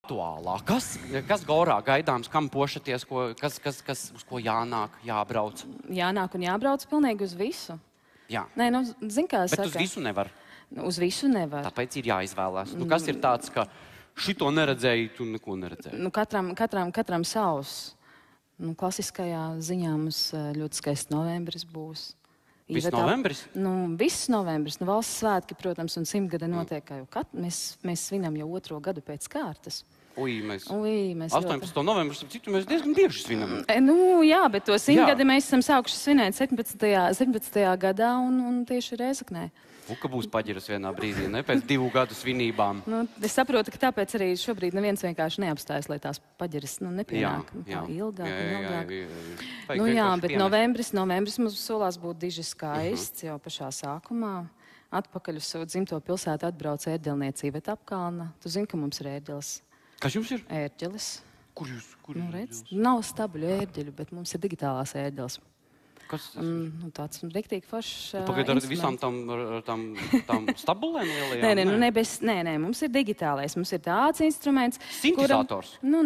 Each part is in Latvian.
aktuālā. Kas Gorā gaidāms, kam pošaties, uz ko jānāk, jābrauc? Jānāk un jābrauc pilnīgi uz visu. Jā. Nē, nu, zin, kā Bet saka. uz visu nevar. Uz visu nevar. Tāpēc ir jāizvēlās. Nu, kas ir tāds, ka šito neredzēji, tu neko neredzēji? Nu, katram savs. Nu, klasiskajā ziņā mums ļoti skaists novembris būs. Viss novembris? Nu, viss novembris. Nu, valsts svētki, protams, un 100 gada notiek, kā jau mēs svinam jau 2. gadu pēc kārtas. Mēs 18. novembrī, citu mēs diezgan bieži svinam. Nu, jā, bet to 100 gadi mēs esam sākuši svinēt 17. gadā un tieši Rēzaknē. Ka būs paģiras vienā brīdī, ne? Pēc 2 gadu svinībām. Nu, es saprotu, ka tāpēc arī šobrīd neviens vienkārši neapstājas, lai tās paģiras nepienāk. Ilgāk. Nu jā, bet novembris mums solās būt diži skaists jau pašā sākumā. Atpakaļ uz savu dzimto pilsētu atbrauca ērģelniecība Apkalna. Tu zini, ka mums ir ērģelis. Kas jums ir? Ērģelis. Kur jūs? Nu, redz, nav stabuļu ērģeļu, bet mums ir digitālās ērģelis. Kas tas ir? Tāds riktīgi foršs Pagaid ar visām tam stabulēm lielajām? Nē, mums ir digitālais. Mums ir tāds instruments, Sintetizators? Nu,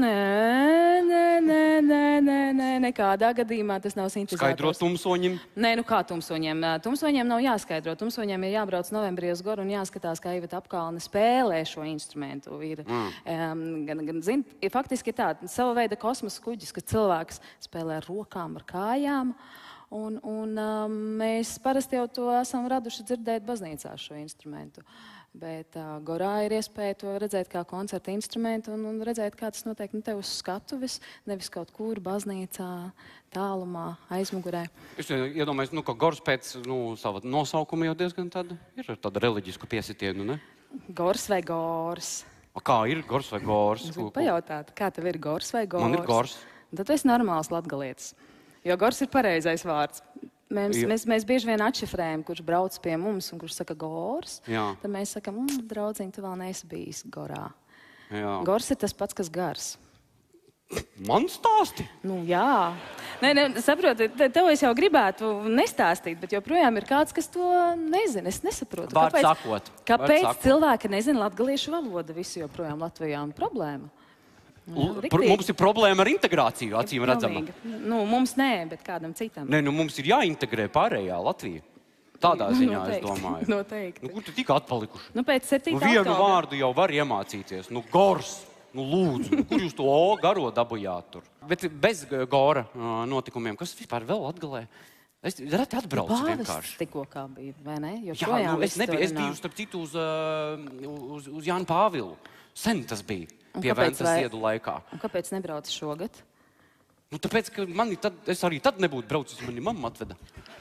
nekādā gadījumā tas nav sintetizators. Skaidro tumsoņiem? Nē, nu kā tumsoņiem? Tumsoņiem nav jāskaidro. Tumsoņiem ir jābrauc novembrī uz Goru un jāskatās, kā Iveta Apkalne spēlē šo instrumentu. Faktiski ir tā, sava veida kosmosa kuģis, ka cilvēks spēlē ar rokām, ar kājām. Un mēs parasti jau to esam raduši dzirdēt baznīcā šo instrumentu. Bet Gorā ir iespēja to redzēt kā koncerta instrumentu un redzēt, kā tas notiek te uz skatuves, nevis kaut kur baznīcā, tālumā, aizmugurē. Es iedomājos, ka Gors pēc sava nosaukuma jau diezgan ir tāda reliģisku piesitienu, ne? Gors vai Gors? Kā ir Gors vai Gors? Es gribu pajautāt, kā tev ir Gors vai Gors? Man ir Gors. Tad tu esi normāls latgalietis. Jo Gors ir pareizais vārds. Mēs bieži vien atšifrējam, kurš brauc pie mums un kurš saka Gors. Jā. Tad mēs sakam, draudziņ, tu vēl neesi bijis Gorā. Jā. Gors ir tas pats, kas gars. Man stāsti? Nu, jā. Nē, saproti, tev es jau gribētu nestāstīt, bet joprojām ir kāds, kas to nezina. Es nesaprotu. Kāpēc cilvēki nezina latgaliešu valodu? Visi joprojām Latvijā un problēma. Mums ir problēma ar integrāciju, acīm redzama. Nu, mums nē, bet kādam citam. Nē, mums ir jāintegrē pārējā Latvija. Tādā ziņā, es domāju. Noteikti. Kur tu tik atpalikuši? Pēc 7. Vienu vārdu jau var iemācīties. Gors, lūdzu. Kur jūs to garo dabujāt tur? Bet bez Gora notikumiem, kas vispār vēl Latgalē? Es reti atbraucu vienkārši. Pāvests tikko kā bija, vai ne? Jā, es biju starp citu uz Jānu Pāvilu. Sen tas bija. Pie Ventas ziedu laikā. Un kāpēc nebrauc šogad? Tāpēc, ka es arī tad nebūtu braucis, mani mamma atveda.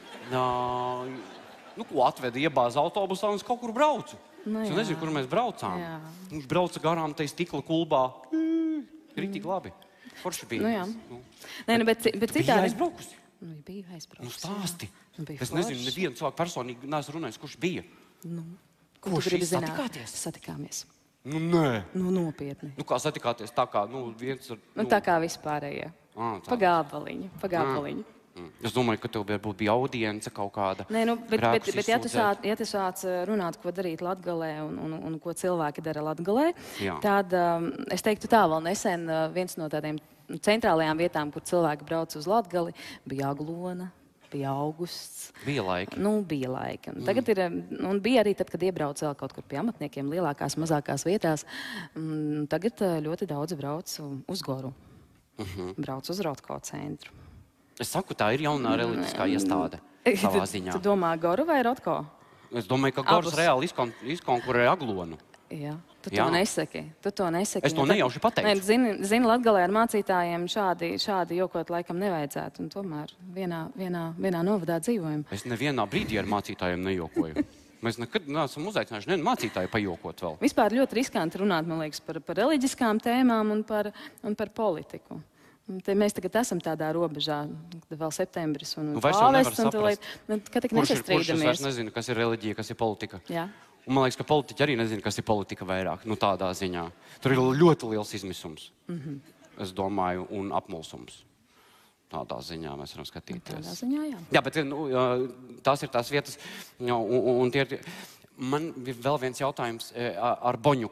Ko atveda, iebāza autobusā un es kaut kur braucu. Es nezinu, kur mēs braucām. Viņš brauca garām tai stikla kulbā. Ritīgi labi. Forši bija. Bet citādi... Bija aizbraukusi? Bija aizbraukusi. Stāsti. Es nezinu, nevienu cilvēku personīgi neesmu runājis, kurš bija. Ko tu gribi zināt? Satikāmies. Nē. Nopietni. Kā satikāties? Tā kā viens ar... Tā kā vispārējie. Pagābaliņi. Es domāju, ka tev varbūt bija audience kaut kāda. Nē, bet ja tu sāc runāt, ko darīt Latgalē un ko cilvēki dara Latgalē, tad es teiktu tā, vēl nesen viens no tādiem centrālajām vietām, kur cilvēki brauc uz Latgali, bija Aglona. Bija augusts. Bija laiki. Bija laiki. Tagad un bija arī tad, kad iebrauc vēl kaut kur pie amatniekiem, lielākās, mazākās vietās. Tagad ļoti daudz brauc uz Goru. Brauc uz Rotko centru. Es saku, tā ir jaunā reliģiskā iestāde savā ziņā. Tu domā Goru vai Rotko? Es domāju, ka Gors reāli izkonkurē Aglonu. Jā. Tu to nesaki. Es to nejauši pateicu. Zini, Latgalē ar mācītājiem šādi jokot laikam nevajadzētu. Un tomēr vienā novadā dzīvojam. Es nevienā brīdī ar mācītājiem nejokoju. Mēs nekad neesam uzaicinājuši nevienu mācītāju pajokot vēl. Vispār ļoti riskanti runāt, man liekas, par reliģiskām tēmām un par politiku. Mēs tagad esam tādā robežā, vēl septembris un pāvests. Kad tik nesastrīdamies. Kurš vairs nezinu, kas ir reliģija, kas ir politika. Jā. Un man liekas, ka politiķi arī nezina, kas ir politika vairāk. Tādā ziņā. Tur ir ļoti liels izmisums, es domāju, un apmulsums. Tādā ziņā mēs varam skatīties. Tādā ziņā, jā. Jā, bet tās ir tās vietas. Un man ir vēl viens jautājums ar Boņuku.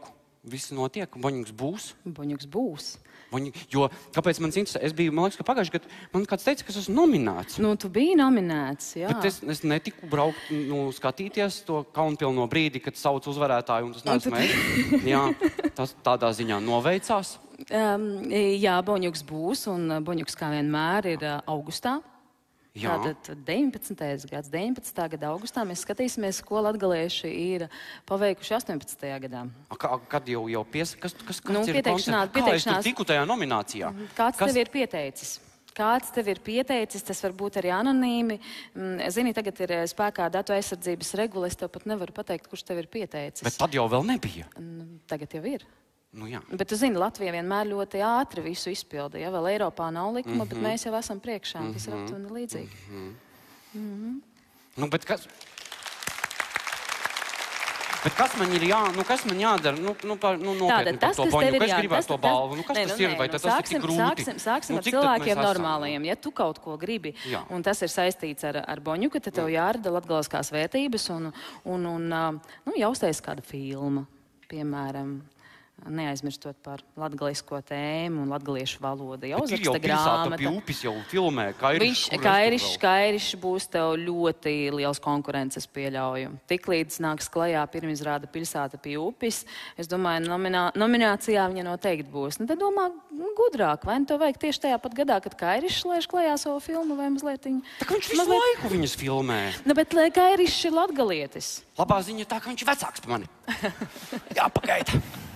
viss notiek, Boņuks būs. Boņuks būs. Jo, kāpēc man interesē? Es biju, man liekas, ka pagājuši gadu man kāds teica, ka es esmu nominēts. Nu, tu biji nominēts, jā. Bet es netiku braukt, skatīties to kaunpilno brīdi, kad sauc uzvarētāju, un tas neesmu es. Jā, tas tādā ziņā noveicās. Jā, Boņuks būs, un Boņuks kā vienmēr ir augustā. Jā. Tātad 19. gada augustā mēs skatīsimies, ko latgalieši ir paveikuši 18. gadā. Kad jau kas Nu, ir koncerts? Kā es tur tiku tajā nominācijā? Kāds tev ir pieteicis? Kāds tev ir pieteicis, tas var būt arī anonīmi. Zini, tagad ir spēkā datu aizsardzības regula, es tev pat nevaru pateikt, kurš tev ir pieteicis. Bet tad jau vēl nebija. Tagad jau ir. Nu, jā. Bet tu zini, Latvija vienmēr ļoti ātri visu izpilda. Ja? Vēl Eiropā nav likuma, bet mēs jau esam priekšā. Tas ir aptuveni līdzīgi. Nu, bet kas man ir kas man jādara? Nopietni par to Boņuku. Es gribētu to balvu. Kas tas ir? Vai tas ir tik grūti? Sāksim ar cilvēkiem normālajiem. Ja tu kaut ko gribi, un tas ir saistīts ar Boņuku, tad tev jārada latgaliskās vērtības un jāuztais kāda filma, piemēram. Neaizmirstot par latgalisko tēmu un latgaliešu valodu. Jau uzraksta grāmata. Upis jau filmē. Kairišs būs tev ļoti liels konkurences pieļauju. Tiklīdz nāks klajā pirmizrāda Pilsēta pie upis, es domāju, nominācijā viņa noteikti būs. Tad domā gudrāk, vai tev vajag tieši tajā pat gadā, kad Kairišs laiž klajā savu filmu vai mazliet viņa? Tā kā viņš visu laiku viņas filmē. Bet Kairišs ir latgalietis. Labā ziņa tā, ka viņš ir vecāks par mani. Jāpagaida.